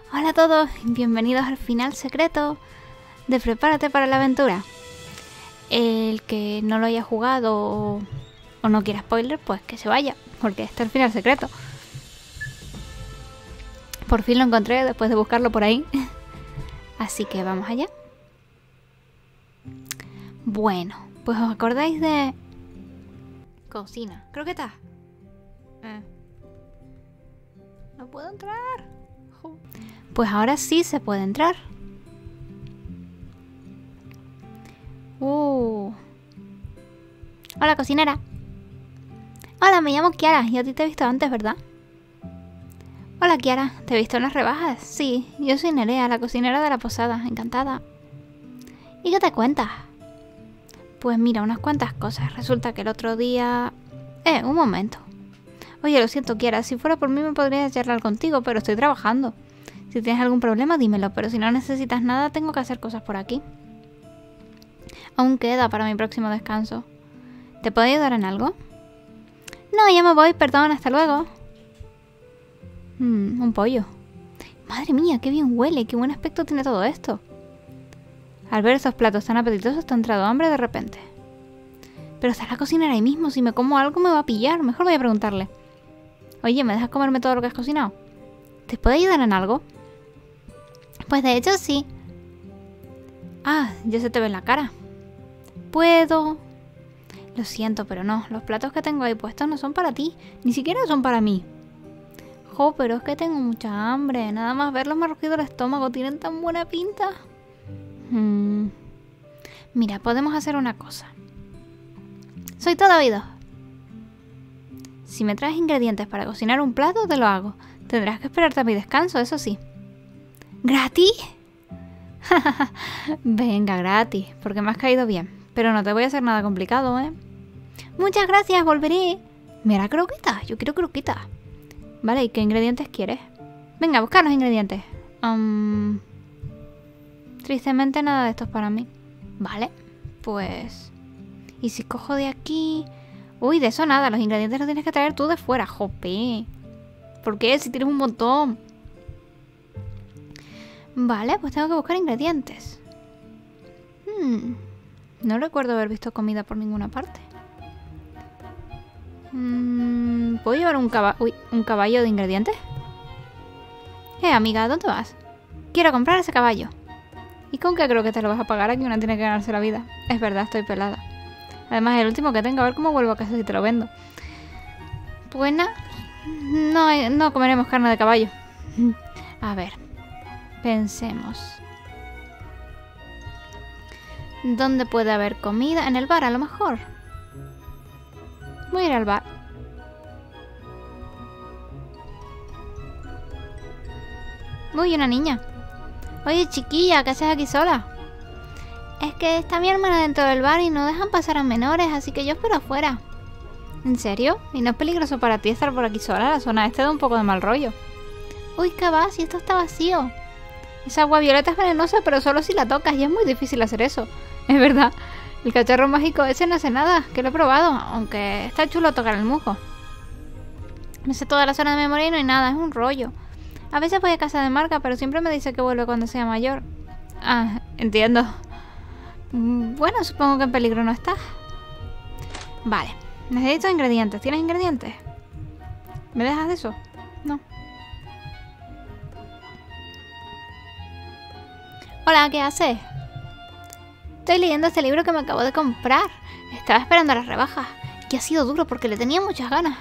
Hola a todos, bienvenidos al final secreto de Prepárate para la aventura. El que no lo haya jugado o no quiera spoiler, pues que se vaya, porque este es el final secreto. Por fin lo encontré después de buscarlo por ahí. Así que vamos allá. Bueno, pues os acordáis de... Cocina, croquetas. No puedo entrar. Pues ahora sí se puede entrar. Hola, cocinera. Hola, me llamo Kiara. Yo a ti te he visto antes, ¿verdad? Hola, Kiara. ¿Te he visto en las rebajas? Sí, yo soy Nerea, la cocinera de la posada. Encantada. ¿Y qué te cuentas? Pues mira, unas cuantas cosas. Resulta que el otro día... un momento. Oye, lo siento, Kiara. Si fuera por mí me podría charlar contigo, pero estoy trabajando. Si tienes algún problema, dímelo, pero si no necesitas nada, tengo que hacer cosas por aquí. Aún queda para mi próximo descanso. ¿Te puedo ayudar en algo? No, ya me voy, perdón, hasta luego. Un pollo. Madre mía, qué bien huele, qué buen aspecto tiene todo esto. Al ver estos platos tan apetitosos, te ha entrado hambre de repente. Pero está la cocinera ahí mismo, si me como algo me va a pillar, mejor voy a preguntarle. Oye, ¿me dejas comerme todo lo que has cocinado? ¿Te puedo ayudar en algo? Pues de hecho sí. Ah, ya se te ve en la cara. ¿Puedo? Lo siento, pero no. Los platos que tengo ahí puestos no son para ti. Ni siquiera son para mí. Jo, pero es que tengo mucha hambre. Nada más verlos me ha rugido el estómago. Tienen tan buena pinta. Mira, podemos hacer una cosa. Soy todo oídos. Si me traes ingredientes para cocinar un plato, te lo hago. Tendrás que esperarte a mi descanso, eso sí. ¿Gratis? Venga, gratis, porque me has caído bien. Pero no te voy a hacer nada complicado, ¿eh? Muchas gracias, volveré. ¿Me hará croquetas? Yo quiero croquetas. Vale, ¿y qué ingredientes quieres? Venga, buscar los ingredientes. Tristemente nada de esto es para mí. Vale, pues... ¿Y si cojo de aquí? Uy, de eso nada, los ingredientes los tienes que traer tú de fuera, jope. ¿Por qué? Si tienes un montón. Vale, pues tengo que buscar ingredientes. No recuerdo haber visto comida por ninguna parte. ¿Puedo llevar un caballo de ingredientes? Amiga, ¿dónde vas? Quiero comprar ese caballo. ¿Y con qué creo que te lo vas a pagar? Aquí una tiene que ganarse la vida. Es verdad, estoy pelada. Además, es el último que tengo. A ver cómo vuelvo a casa si te lo vendo. Pues nada. No comeremos carne de caballo. A ver. Pensemos. ¿Dónde puede haber comida? En el bar, a lo mejor. Voy a ir al bar. Uy, una niña. Oye, chiquilla, ¿qué haces aquí sola? Es que está mi hermana dentro del bar y no dejan pasar a menores, así que yo espero afuera. ¿En serio? ¿Y no es peligroso para ti estar por aquí sola? La zona da un poco de mal rollo. Uy, ¿qué va? Si esto está vacío. Esa agua violeta es venenosa, pero solo si la tocas y es muy difícil hacer eso. Es verdad. El cacharro mágico ese no hace nada, que lo he probado, aunque está chulo tocar el musgo. Me sé toda la zona de memoria y no hay nada, es un rollo. A veces voy a casa de Marca, pero siempre me dice que vuelve cuando sea mayor. Ah, entiendo. Bueno, supongo que en peligro no estás. Vale, necesito ingredientes. ¿Tienes ingredientes? ¿Me dejas de eso? No. Hola, ¿qué haces? Estoy leyendo este libro que me acabo de comprar. Estaba esperando las rebajas. Y ha sido duro porque le tenía muchas ganas.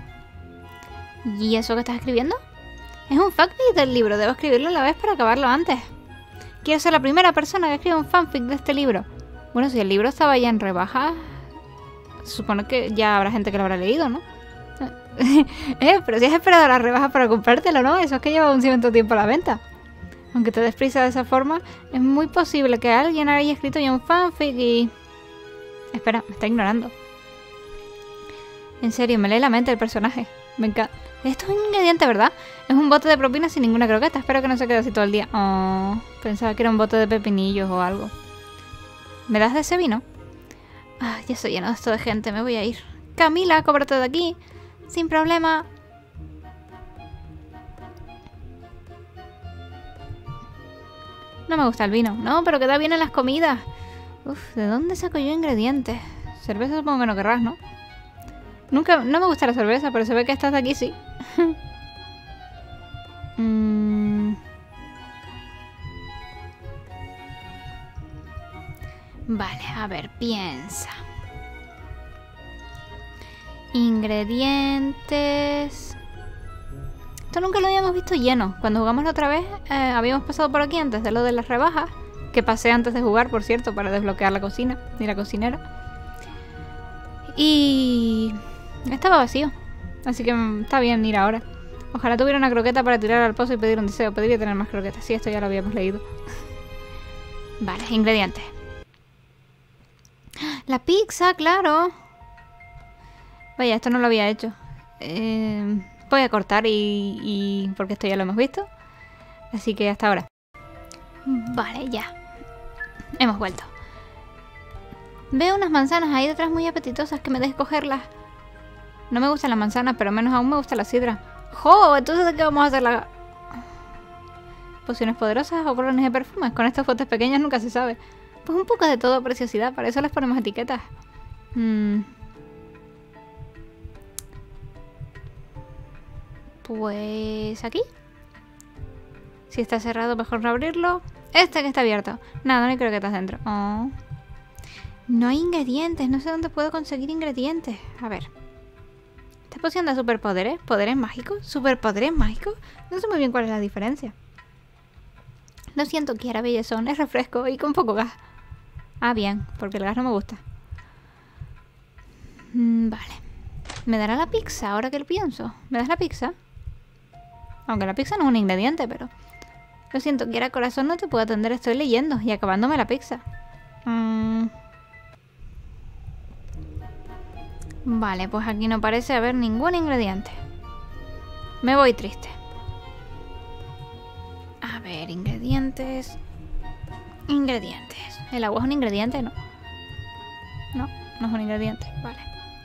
¿Y eso que estás escribiendo? Es un fanfic del libro. Debo escribirlo a la vez para acabarlo antes. Quiero ser la primera persona que escriba un fanfic de este libro. Bueno, si el libro estaba ya en rebajas, se supone que ya habrá gente que lo habrá leído, ¿no? Pero si has esperado las rebajas para comprártelo, ¿no? Eso es que lleva un cierto tiempo a la venta. Aunque te des prisa de esa forma, es muy posible que alguien haya escrito ya un fanfic y... Espera, me está ignorando. En serio, me lee la mente el personaje. Me encanta. Esto es un ingrediente, ¿verdad? Es un bote de propina sin ninguna croqueta. Espero que no se quede así todo el día. Oh, pensaba que era un bote de pepinillos o algo. ¿Me das de ese vino? Ah, ya estoy lleno de esto de gente, me voy a ir. Camila, cóbrate de aquí. Sin problema. No me gusta el vino. No, pero queda bien en las comidas. Uf, ¿de dónde saco yo ingredientes? Cerveza supongo que no querrás, ¿no? No me gusta la cerveza, pero se ve que estas de aquí sí. Vale, a ver, piensa. Ingredientes. Esto nunca lo habíamos visto lleno. Cuando jugamos la otra vez, habíamos pasado por aquí antes de lo de las rebajas. Que pasé antes de jugar, por cierto, para desbloquear la cocina y la cocinera. Y estaba vacío. Así que está bien ir ahora. Ojalá tuviera una croqueta para tirar al pozo y pedir un deseo. Podría tener más croquetas. Sí, esto ya lo habíamos leído. Vale, ingredientes. La pizza, claro. Vaya, esto no lo había hecho. Voy a cortar porque esto ya lo hemos visto. Así que hasta ahora. Vale, ya. Hemos vuelto. Veo unas manzanas ahí detrás muy apetitosas que me dejes cogerlas. No me gustan las manzanas, pero menos aún me gusta la sidra. ¡Jo! Entonces, ¿de qué vamos a hacer la...? ¿Pociones poderosas o colones de perfumes? Con estas botes pequeñas nunca se sabe. Pues un poco de todo, preciosidad. Para eso les ponemos etiquetas. Pues... aquí. Si está cerrado, mejor no abrirlo. Este que está abierto. Nada, no hay croquetas dentro. Oh. No hay ingredientes. No sé dónde puedo conseguir ingredientes. A ver. ¿Esta poción da superpoderes? ¿Poderes mágicos? ¿Superpoderes mágicos? No sé muy bien cuál es la diferencia. Lo siento, Kiara Bellezón. Es refresco y con poco gas. Ah, bien. Porque el gas no me gusta. Vale. ¿Me dará la pizza ahora que lo pienso? ¿Me das la pizza? Aunque la pizza no es un ingrediente, pero... Lo siento, Kiara Corazón, no te puedo atender. Estoy leyendo y acabándome la pizza. Vale, pues aquí no parece haber ningún ingrediente. Me voy triste. A ver, ingredientes. Ingredientes. ¿El agua es un ingrediente? No. No, no es un ingrediente. Vale.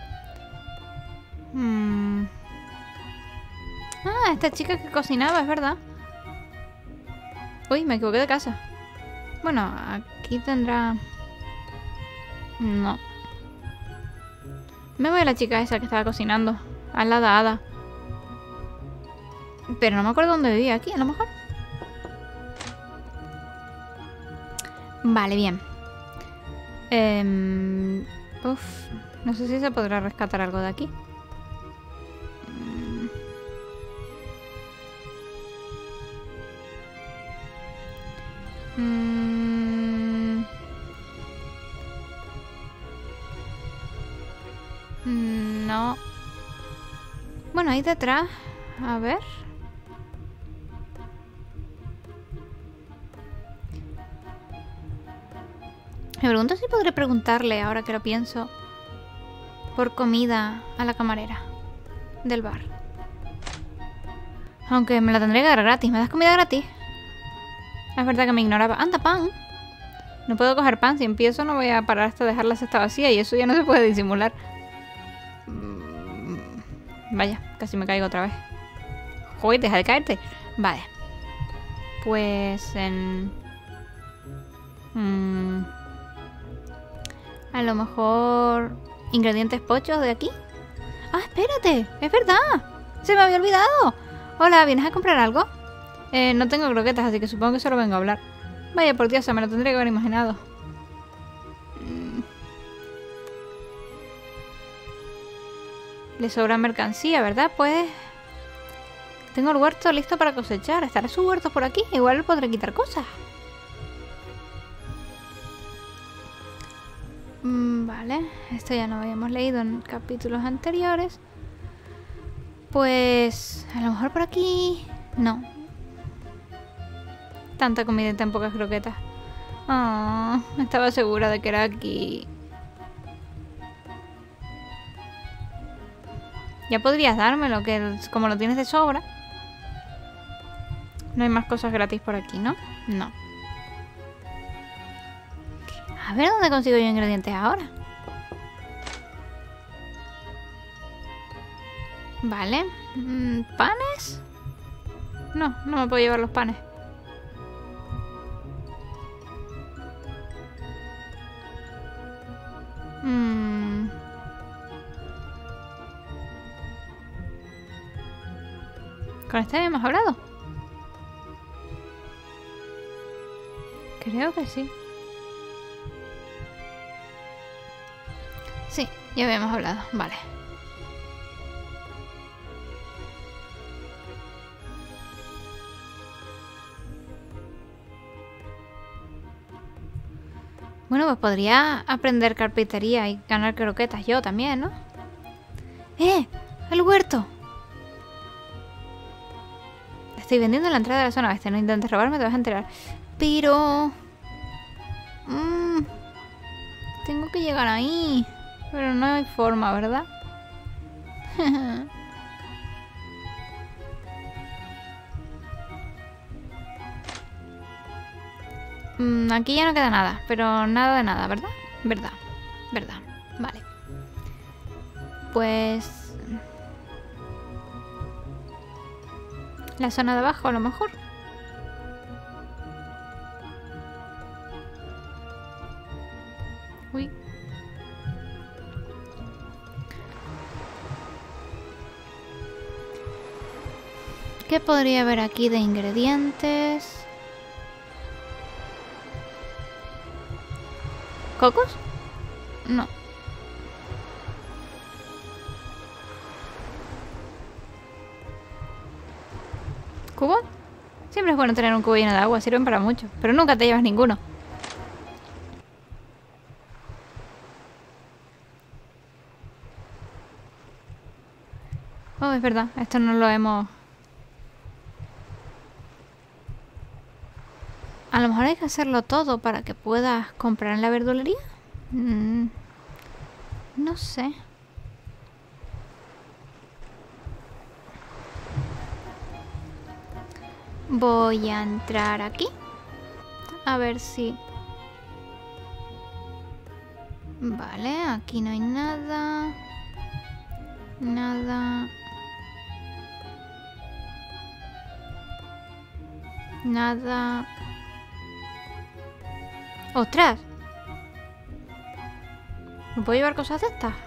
Ah, esta chica que cocinaba, es verdad. Uy, me equivoqué de casa. Bueno, aquí tendrá... No. Me voy a la chica esa que estaba cocinando. A la Ada. Pero no me acuerdo dónde vivía. Aquí, a lo mejor. Vale, bien. No sé si se podrá rescatar algo de aquí. No. Bueno, ahí detrás. A ver. Me pregunto si podré preguntarle, ahora que lo pienso, por comida a la camarera del bar. Aunque me la tendré que dar gratis. ¿Me das comida gratis? Es verdad que me ignoraba. ¡Anda, pan! No puedo coger pan. Si empiezo no voy a parar hasta dejar la cesta vacía. Y eso ya no se puede disimular. Vaya, casi me caigo otra vez. Joder, deja de caerte. Vale. Pues en... a lo mejor... ingredientes pochos de aquí. ¡Ah, espérate! ¡Es verdad! ¡Se me había olvidado! Hola, ¿vienes a comprar algo? No tengo croquetas, así que supongo que solo vengo a hablar. Vaya, por Dios, me lo tendría que haber imaginado. Le sobra mercancía, ¿verdad? Pues... tengo el huerto listo para cosechar. ¿Estará su huerto por aquí? Igual le podré quitar cosas. Vale. Esto ya lo habíamos leído en capítulos anteriores. Pues... a lo mejor por aquí... no. Tanta comida y tan pocas croquetas. Oh, estaba segura de que era aquí. Ya podrías dármelo, que como lo tienes de sobra. No hay más cosas gratis por aquí, ¿no? No. A ver dónde consigo yo ingredientes ahora. Vale. ¿Panes? No, no me puedo llevar los panes. ¿Con este habíamos hablado? Creo que sí. Sí, ya habíamos hablado. Vale. Bueno, pues podría aprender carpintería y ganar croquetas yo también, ¿no? ¡El huerto! Estoy vendiendo en la entrada de la zona oeste. No intentes robarme, te vas a enterar. Pero... tengo que llegar ahí. Pero no hay forma, ¿verdad? Aquí ya no queda nada. Pero nada de nada, ¿verdad? Verdad. Verdad. Vale. Pues... la zona de abajo a lo mejor. Uy. ¿Qué podría haber aquí de ingredientes? ¿Cocos? No. ¿Cubo? Siempre es bueno tener un cubo lleno de agua, sirven para mucho. Pero nunca te llevas ninguno. Oh, es verdad, esto no lo hemos... A lo mejor hay que hacerlo todo para que puedas comprar en la verdulería. No sé. Voy a entrar aquí. A ver si... Vale, aquí no hay nada. Nada. Nada. ¡Ostras! ¿Me puedo llevar cosas de estas?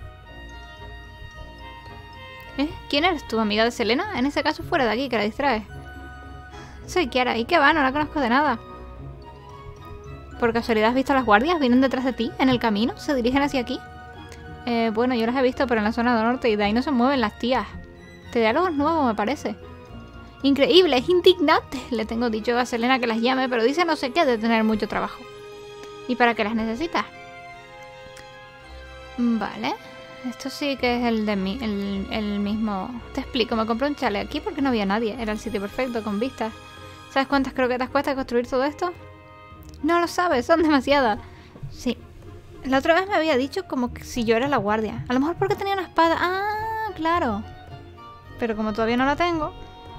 ¿Quién eres tú, amiga de Selena? En ese caso fuera de aquí, que la distraes. Soy Kiara. ¿Y qué va? No la conozco de nada. ¿Por casualidad has visto a las guardias? ¿Vienen detrás de ti? ¿En el camino? ¿Se dirigen hacia aquí? Bueno, yo las he visto, pero en la zona del norte y de ahí no se mueven las tías. Este diálogo es nuevo, me parece. Increíble, es indignante. Le tengo dicho a Selena que las llame, pero dice no sé qué de tener mucho trabajo. ¿Y para qué las necesitas? Vale. Esto sí que es el de mí, el mismo... Te explico, me compré un chale aquí porque no había nadie. Era el sitio perfecto, con vistas. ¿Sabes cuántas croquetas cuesta construir todo esto? No lo sabes, son demasiadas. Sí. La otra vez me había dicho como que si yo era la guardia. A lo mejor porque tenía una espada. Ah, claro. Pero como todavía no la tengo...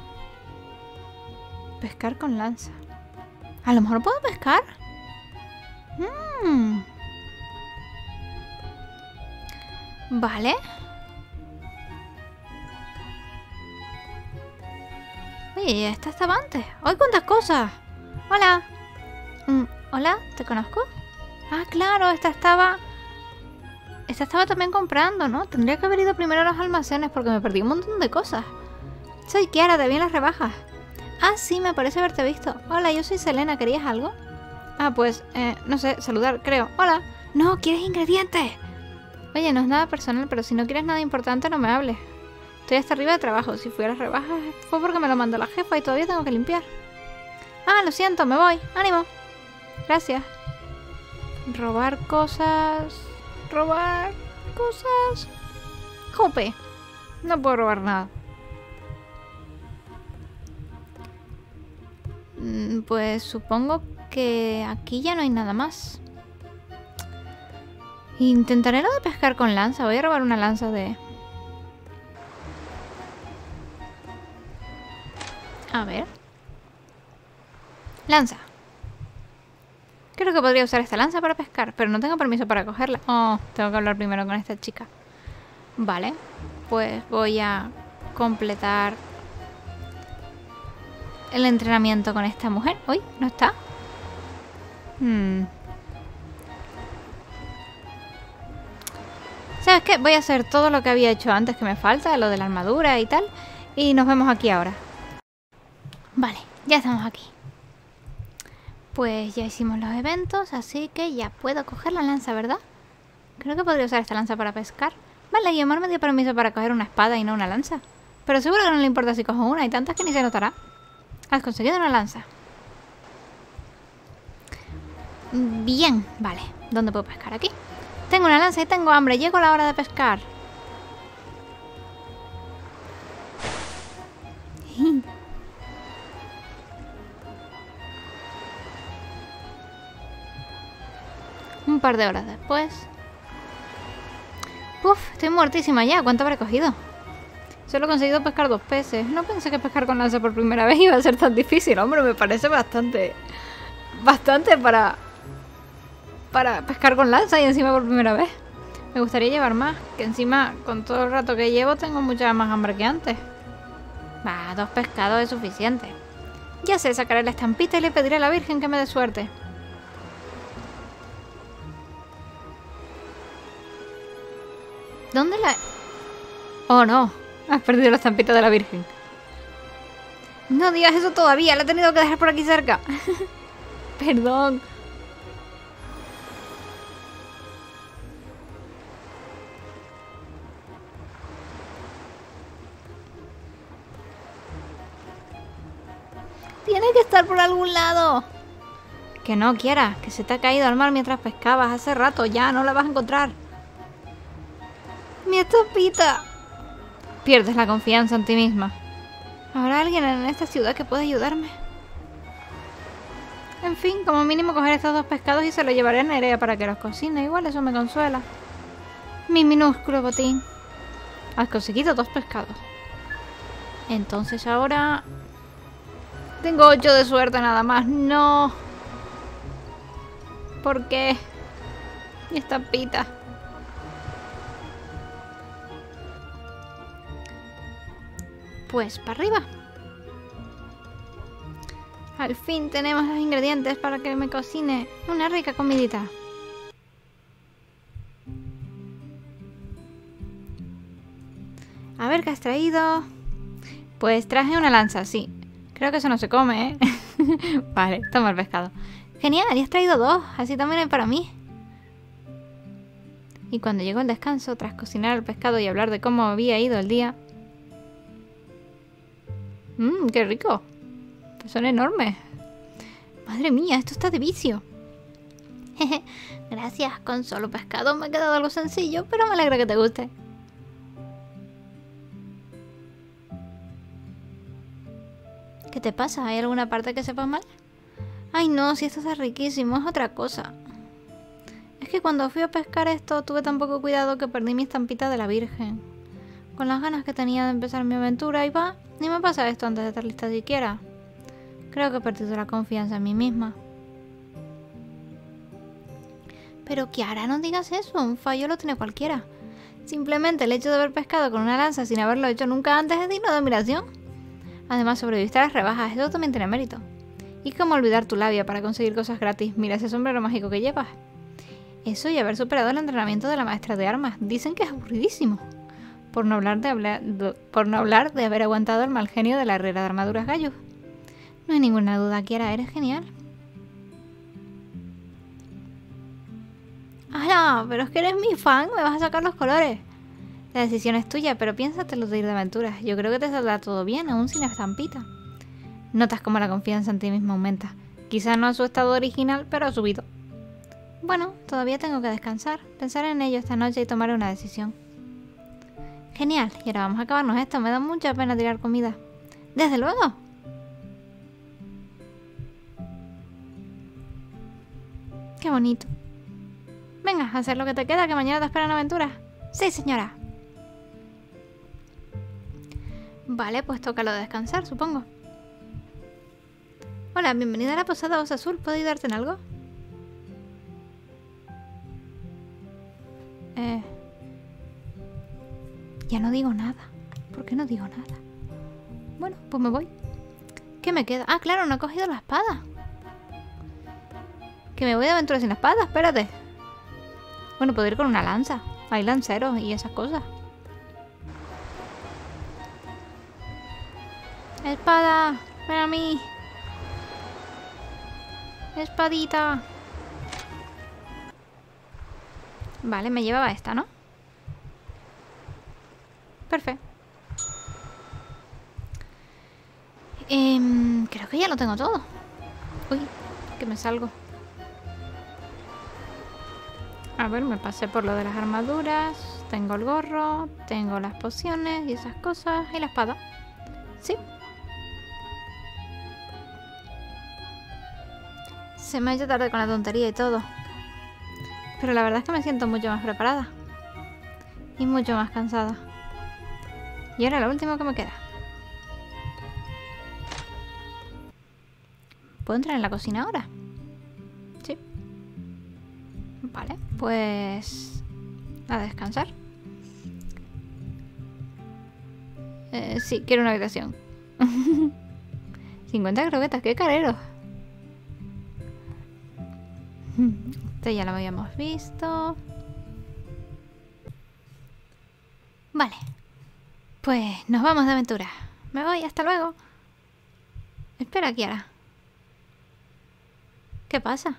Pescar con lanza. A lo mejor puedo pescar. Vale. Oye, esta estaba antes. ¡Ay, cuántas cosas! Hola. Hola, ¿te conozco? Ah, claro, esta estaba también comprando, ¿no? Tendría que haber ido primero a los almacenes porque me perdí un montón de cosas. Soy Kiara, te vi en las rebajas. Ah, sí, me parece haberte visto. Hola, yo soy Selena, ¿querías algo? Ah, pues, no sé, saludar, creo. Hola. No, ¿quieres ingredientes? Oye, no es nada personal, pero si no quieres nada importante, no me hables. Estoy hasta arriba de trabajo. Si fui a las rebajas fue porque me lo mandó la jefa y todavía tengo que limpiar. Ah, lo siento, me voy. ¡Ánimo! Gracias. Robar cosas... Robar cosas... ¡Jope! No puedo robar nada. Pues supongo que aquí ya no hay nada más. Intentaré lo de pescar con lanza. Voy a robar una lanza de... A ver. Lanza. Creo que podría usar esta lanza para pescar, pero no tengo permiso para cogerla. Oh, tengo que hablar primero con esta chica. Vale. Pues voy a completar el entrenamiento con esta mujer. Uy, ¿no está? ¿Sabes qué? Voy a hacer todo lo que había hecho antes que me falta, lo de la armadura y tal. Y nos vemos aquí ahora. Vale, ya estamos aquí. Pues ya hicimos los eventos, así que ya puedo coger la lanza, ¿verdad? Creo que podría usar esta lanza para pescar. Vale, Guiomar me dio permiso para coger una espada y no una lanza. Pero seguro que no le importa si cojo una, hay tantas que ni se notará. Has conseguido una lanza. Bien, vale. ¿Dónde puedo pescar? Aquí. Tengo una lanza y tengo hambre. Llegó la hora de pescar. Un par de horas después. Uf, estoy muertísima ya. ¿Cuánto habré cogido? Solo he conseguido pescar 2 peces. No pensé que pescar con lanza por primera vez iba a ser tan difícil. Hombre, me parece bastante para pescar con lanza y encima por primera vez. Me gustaría llevar más, que encima con todo el rato que llevo tengo mucha más hambre que antes. Va, 2 pescados es suficiente. Ya sé, sacaré la estampita y le pediré a la Virgen que me dé suerte. ¿Dónde la...? Oh, no. Has perdido la estampita de la Virgen. No digas eso todavía. La he tenido que dejar por aquí cerca. Perdón. Tiene que estar por algún lado. Que no quieras. Que se te ha caído al mar mientras pescabas. Hace rato ya. No la vas a encontrar. Mi estampita. Pierdes la confianza en ti misma. ¿Habrá alguien en esta ciudad que pueda ayudarme? En fin, como mínimo coger estos 2 pescados y se los llevaré a Nerea para que los cocine. Igual eso me consuela. Mi minúsculo botín. Has conseguido 2 pescados. Entonces ahora... Tengo 8 de suerte nada más. No. ¿Por qué? Mi estampita. Pues para arriba. Al fin tenemos los ingredientes para que me cocine una rica comidita. A ver qué has traído. Pues traje una lanza, sí. Creo que eso no se come, ¿eh? Vale, toma el pescado. Genial, y has traído 2. Así también hay para mí. Y cuando llegó el descanso, tras cocinar el pescado y hablar de cómo había ido el día... ¡Qué rico! Son enormes. Madre mía, esto está de vicio. Gracias, con solo pescado me ha quedado algo sencillo, pero me alegra que te guste. ¿Qué te pasa? ¿Hay alguna parte que sepa mal? Ay no, si esto está riquísimo, es otra cosa. Es que cuando fui a pescar esto tuve tan poco cuidado que perdí mi estampita de la Virgen. Con las ganas que tenía de empezar mi aventura y va, ni me pasa esto antes de estar lista siquiera. Creo que he perdido la confianza en mí misma. Pero Kiara, no digas eso, un fallo lo tiene cualquiera. Simplemente el hecho de haber pescado con una lanza sin haberlo hecho nunca antes es digno de admiración. Además sobreviviste a las rebajas, eso también tiene mérito. Y cómo olvidar tu labia para conseguir cosas gratis, mira ese sombrero mágico que llevas. Eso y haber superado el entrenamiento de la maestra de armas, dicen que es aburridísimo. Por no hablar de haber aguantado el mal genio de la herrera de armaduras Gallo. No hay ninguna duda, Kiara, eres genial. ¡Hala! Pero es que eres mi fan, me vas a sacar los colores. La decisión es tuya, pero piénsatelo de ir de aventuras. Yo creo que te saldrá todo bien, aún sin estampita. Notas cómo la confianza en ti misma aumenta. Quizás no a su estado original, pero ha subido. Bueno, todavía tengo que descansar, pensar en ello esta noche y tomar una decisión. Genial, y ahora vamos a acabarnos esto. Me da mucha pena tirar comida. ¡Desde luego! ¡Qué bonito! Venga, a hacer lo que te queda, que mañana te esperan aventuras. ¡Sí, señora! Vale, pues toca lo de descansar, supongo. Hola, bienvenida a la posada Osa Azul. ¿Puedo ayudarte en algo? Ya no digo nada. ¿Por qué no digo nada? Bueno, pues me voy. ¿Qué me queda? Ah, claro, no he cogido la espada. Que me voy de aventura sin la espada, espérate. Bueno, puedo ir con una lanza. Hay lanceros y esas cosas. ¡Espada! ven a mí. Espadita. Vale, me llevaba esta, ¿no? Perfecto. Creo que ya lo tengo todo. Uy, que me salgo. A ver, me pasé por lo de las armaduras. Tengo el gorro, tengo las pociones y esas cosas. Y la espada. Sí. Se me ha hecho tarde con la tontería y todo. Pero la verdad es que me siento mucho más preparada. Y mucho más cansada. Y ahora lo último que me queda. ¿Puedo entrar en la cocina ahora? Sí. Vale, pues... a descansar. Sí, quiero una habitación. 50 croquetas, qué carero. Esto ya lo habíamos visto. Vale. Pues nos vamos de aventura. Me voy, hasta luego. Espera, Kiara. ¿Qué pasa?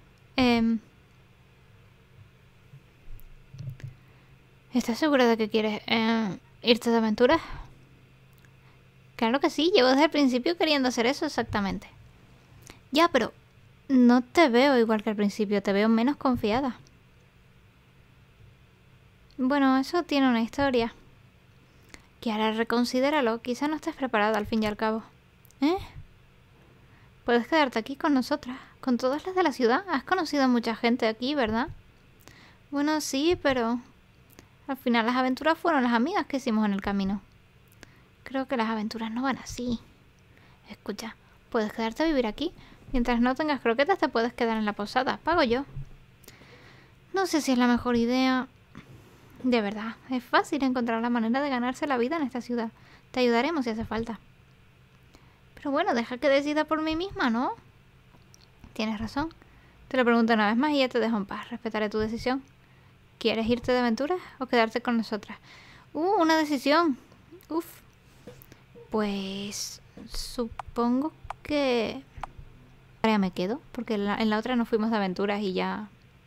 ¿Estás segura de que quieres irte de aventura? Claro que sí, llevo desde el principio queriendo hacer eso exactamente. Ya, pero no te veo igual que al principio, te veo menos confiada. Bueno, eso tiene una historia. Kiara, reconsidéralo, quizá no estés preparada al fin y al cabo. ¿Eh? Puedes quedarte aquí con nosotras, con todas las de la ciudad. Has conocido a mucha gente aquí, ¿verdad? Bueno, sí, pero... al final las aventuras fueron las amigas que hicimos en el camino. Creo que las aventuras no van así. Escucha, puedes quedarte a vivir aquí. Mientras no tengas croquetas te puedes quedar en la posada. Pago yo. No sé si es la mejor idea. De verdad, es fácil encontrar la manera de ganarse la vida en esta ciudad. Te ayudaremos si hace falta. Pero bueno, deja que decida por mí misma, ¿no? Tienes razón. Te lo pregunto una vez más y ya te dejo en paz. Respetaré tu decisión. ¿Quieres irte de aventuras o quedarte con nosotras? Una decisión. Uf. Pues... supongo que... ahora me quedo, porque en la otra nos fuimos de aventuras y ya...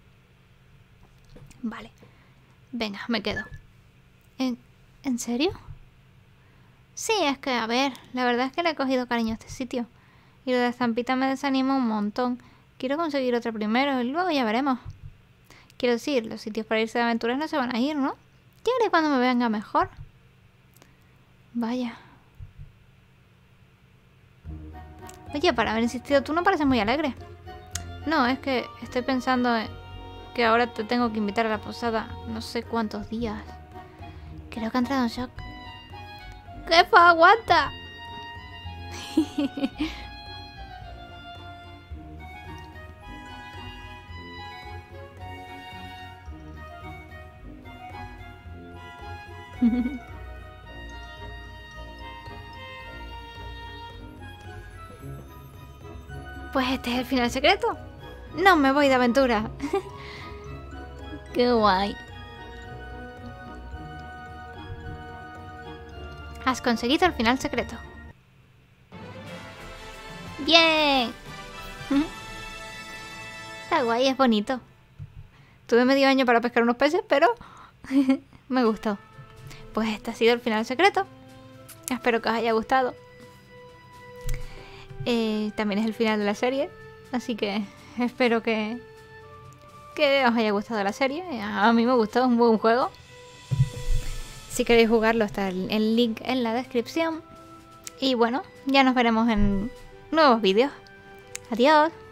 Vale. Venga, me quedo. ¿En serio? Sí, es que, a ver, la verdad es que le he cogido cariño a este sitio. Y lo de estampita me desanima un montón. Quiero conseguir otra primero y luego ya veremos. Quiero decir, los sitios para irse de aventuras no se van a ir, ¿no? Ya haré cuando me venga mejor. Vaya. Oye, para haber insistido, tú no pareces muy alegre. No, es que estoy pensando que ahora te tengo que invitar a la posada no sé cuántos días. Creo que ha entrado en shock. ¡Jefa, aguanta! Pues este es el final secreto. No me voy de aventura. Qué guay. Has conseguido el final secreto. ¡Bien! Está guay, es bonito. Tuve medio año para pescar unos peces, pero me gustó. Pues este ha sido el final secreto. Espero que os haya gustado. También es el final de la serie. Así que espero que os haya gustado la serie. A mí me gustó, es un buen juego. Si queréis jugarlo está el link en la descripción. Y bueno, ya nos veremos en nuevos vídeos. Adiós.